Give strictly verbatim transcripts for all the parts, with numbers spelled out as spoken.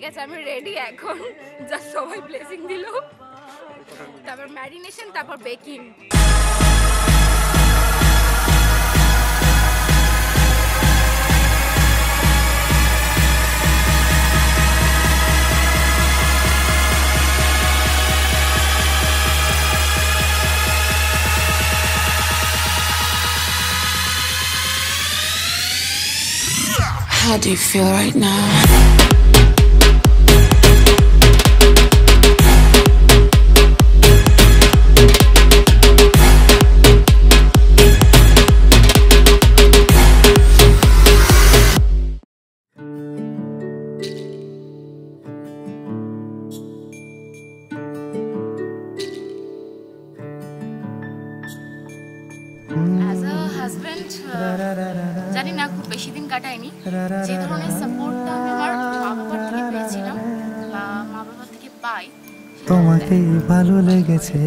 আছে, আমি রেডি এখন, যা সবাই ব্লেসিং দিল, তারপর ম্যারিনেশন, তারপর baking. How do you feel right now? As a husband, জানি না খুব বেশি দিন কাটায়নি, যে ধরনের সাপোর্টটা আমি আমার মা বাবার থেকে পেয়েছিলাম বা মা বাবা থেকে পাই, তোমাকেই ভালো লেগেছে,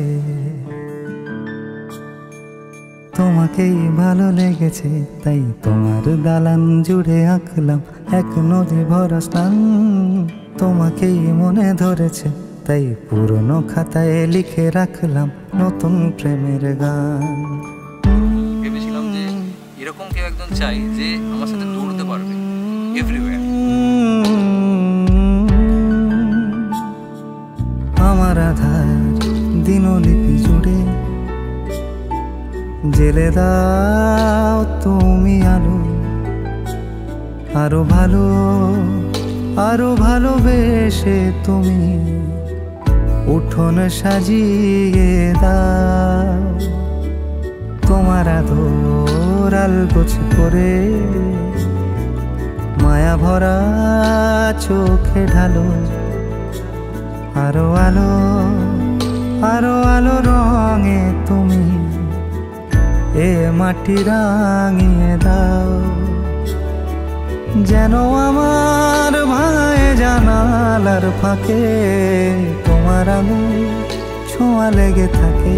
তোমাকেই ভালো লেগেছে, তাই তোমার দালান জুড়ে আঁকলাম এক নদী ভরা স্নান। তোমাকেই মনে ধরেছে, তাই পুরনো খাতায় লিখে রাখলাম নতুন প্রেমের গান। ভেবেছিলাম যে এরকম কেউ একজন চাই যে আমার সাথে দৌড়তে পারবে এভরিওয়্যার। আমার আধার দিনলিপি জুড়ে জেলে দাও তুমি আলো, আরো ভালো আরো ভালোবেসে তুমি উঠোন সাজিয়ে দাও। তোমার আদর আলগোছ করে মায়া ভরা চোখে ঢালো, আরো আলো আরো আলো রঙে তুমি এ মাটি রাঙিয়ে দাও। যেন আমার ভাই জানালার ফাঁকে তোমার আঙুল ছোঁয়া লেগে থাকে।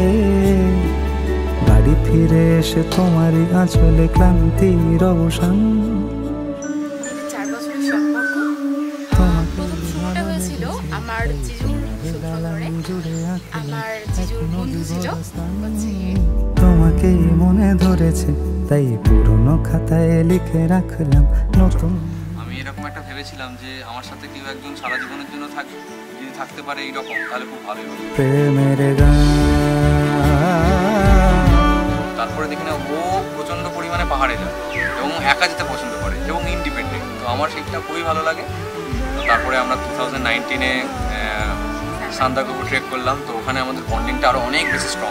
বাড়ি ফিরে এসে তোমারই আঁচলে ক্লান্তির অবসান। চার বছরের সম্পর্ক। প্রথম শুরুটা হয়েছিল আমার জিজুর সূত্র ধরে। আমার জিজুর বন্ধু ছিল, তোমাকেই মনে ধরেছে, তাই পুরনো খাতায় লিখে রাখলাম নতুন। আমি এরকম একটা ভেবেছিলাম যে আমার সাথে কেউ একজন সারা জীবনের জন্য থাকবে, যদি থাকতে পারে এইরকম তাহলে খুব ভালোই হবে। প্রেমের গান। তারপরে দেখি না ও প্রচণ্ড পরিমাণে পাহাড়ে যায় এবং একা যেতে পছন্দ করে এবং ইন্ডিপেন্ডেন্ট, তো আমার সেটা খুবই ভালো লাগে। তারপরে আমরা টু থাউজেন্ড নাইনটিনে সান্দাকফু ট্রেক করলাম, তো ওখানে আমাদের বন্ডিংটা আরও অনেক বেশি স্ট্রং।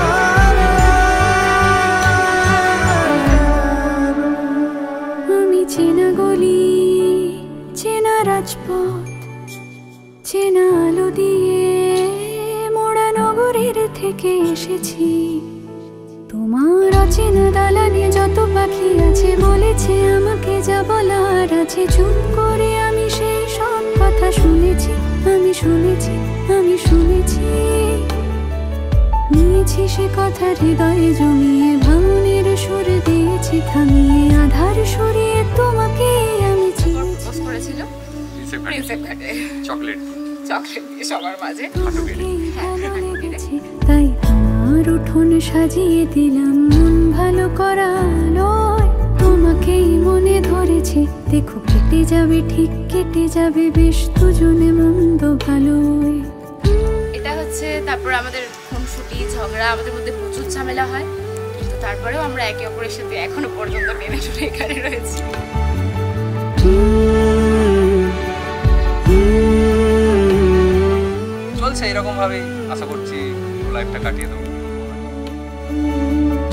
আমি চেনা গলি, চেনা রাজপথ, চেনা আলো দিয়ে মোড়া নগরের থেকে এসেছি। তোমার অচেনা দালানে যত পাখি আছে বলেছে আমাকে যা বলার আছে, চুপ করে আমি সেই সব কথা শুনেছি। আমি শুনেছি আমি শুনেছি নিয়েছি সে কথা হৃদয়ে জমিয়ে, ভাঙনের সুর দিয়েছি থামিয়ে, আধার সরিয়ে তোমাকে আমি চিনেছি। করেছিল চকলেট চকলেট দিয়ে সবার মাঝে। তাই তোমার উঠোন সাজিয়ে দিলাম মন ভালো করা আলোয়। তোমাকেই মনে ধরেছে, দেখো কেটে যাবে ঠিক কেটে যাবে বেশ দুজনে মন্দ ভালোই। এটা হচ্ছে তারপর আমাদের খুনসুটি ঝগড়া, আমাদের মধ্যে প্রচুর ঝামেলা হয়, কিন্তু তারপরেও আমরা একে অপরের সাথে এখনো পর্যন্ত মেনে চলে এখানে রয়েছি। চলছে এরকম ভাবেই, আশা করছি লাইফটা কাটিয়ে দেবো।